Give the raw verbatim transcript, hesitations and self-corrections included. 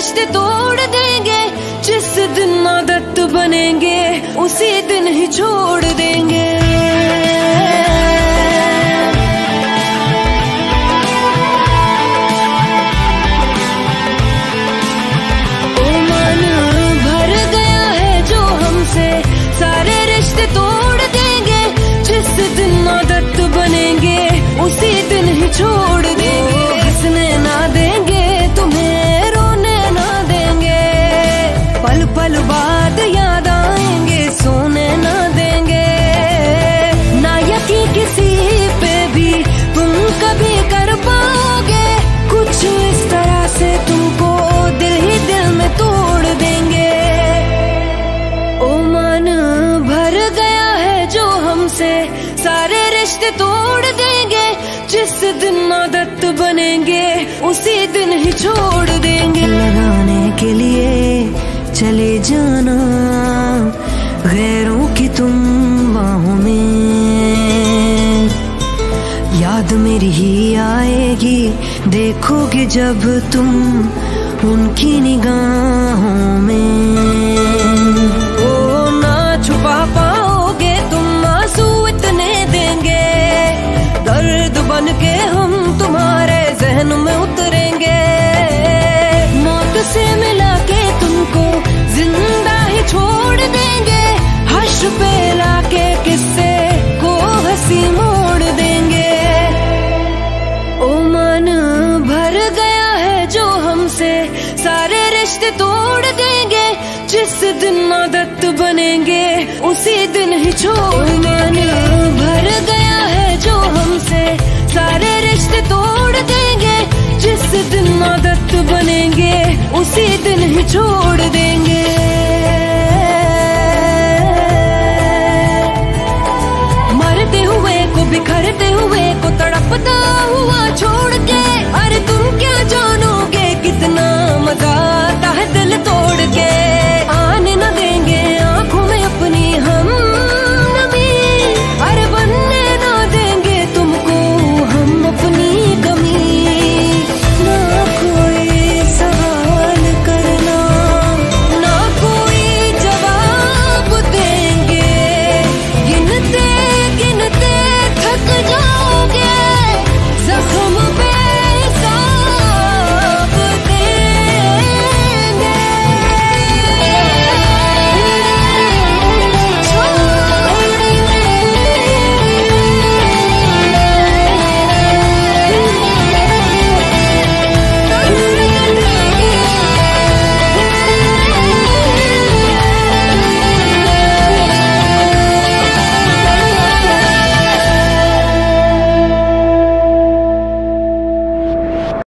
रिश्ते तोड़ देंगे, जिस दिन आदत बनेंगे उसी दिन ही छोड़ देंगे। ओ मन भर गया है जो हमसे, सारे रिश्ते तोड़ देंगे, जिस दिन आदत बनेंगे उसी दिन ही छोड़ देंगे। हंसने ना देंगे तुम्हें, रोने ना देंगे, पल पल बाद याद आएंगे, सोने ना देंगे। ना यकीन किसी पे भी तुम कभी कर पाओगे, कुछ इस तरह से तुमको दिल ही दिल में तोड़ देंगे। ओ मन भर गया है जो हमसे, सारे रिश्ते तोड़ देंगे, जिस दिन आदत बनेंगे उसी दिन ही छोड़ देंगे। लगाने के लिए चले जाना गैरों की तुम बाहों में, याद मेरी ही आएगी देखोगे जब तुम उनकी निगाहों में। ओ ना छुपा पाओगे तुम आंसू इतने देंगे, दर्द बन के हम तुम्हारे जहन में उतरेंगे। मौत से मिला के तुमको जिंदा ही छोड़ देंगे, हर्ष पे लाके किस्से को हंसी मोड़ देंगे। ओ मन भर गया है जो हमसे, सारे रिश्ते तोड़ देंगे, जिस दिन आदत बनेंगे उसी दिन ही छोड़ देंगे। भर गया है जो हमसे, सारे रिश्ते तोड़ देंगे, जिस दिन आदत बनेंगे उसी